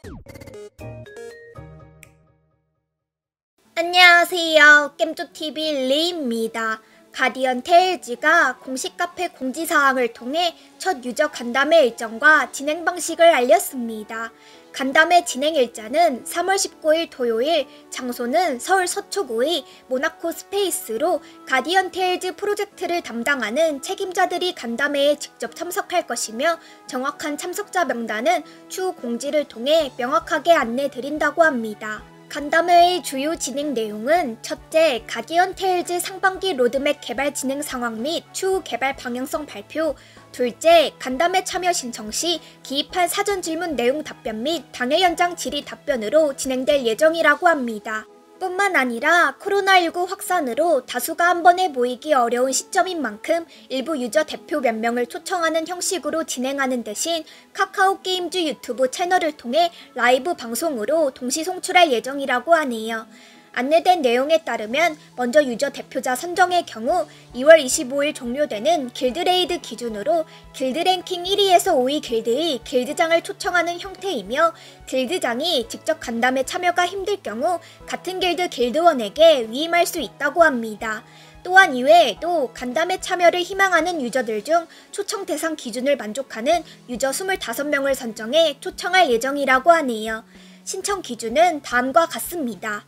안녕하세요. 겜조TV 리입니다. 가디언 테일즈가 공식 카페 공지사항을 통해 첫 유저 간담회 일정과 진행 방식을 알렸습니다. 간담회 진행 일자는 3월 19일 토요일, 장소는 서울 서초구의 모나코 스페이스로 가디언 테일즈 프로젝트를 담당하는 책임자들이 간담회에 직접 참석할 것이며 정확한 참석자 명단은 추후 공지를 통해 명확하게 안내드린다고 합니다. 간담회의 주요 진행 내용은 첫째, 가디언 테일즈 상반기 로드맵 개발 진행 상황 및 추후 개발 방향성 발표, 둘째, 간담회 참여 신청 시 기입한 사전 질문 내용 답변 및 당회 현장 질의 답변으로 진행될 예정이라고 합니다. 뿐만 아니라 코로나19 확산으로 다수가 한 번에 모이기 어려운 시점인 만큼 일부 유저 대표 몇 명을 초청하는 형식으로 진행하는 대신 카카오 게임즈 유튜브 채널을 통해 라이브 방송으로 동시 송출할 예정이라고 하네요. 안내된 내용에 따르면 먼저 유저 대표자 선정의 경우 2월 25일 종료되는 길드레이드 기준으로 길드 랭킹 1위에서 5위 길드의 길드장을 초청하는 형태이며 길드장이 직접 간담회 참여가 힘들 경우 같은 길드 길드원에게 위임할 수 있다고 합니다. 또한 이외에도 간담회 참여를 희망하는 유저들 중 초청 대상 기준을 만족하는 유저 25명을 선정해 초청할 예정이라고 하네요. 신청 기준은 다음과 같습니다.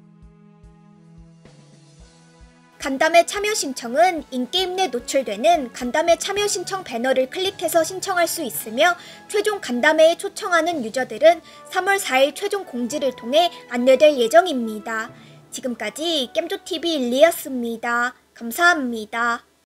간담회 참여 신청은 인게임 내 노출되는 간담회 참여 신청 배너를 클릭해서 신청할 수 있으며 최종 간담회에 초청하는 유저들은 3월 4일 최종 공지를 통해 안내될 예정입니다. 지금까지 겜조TV 일리였습니다. 감사합니다.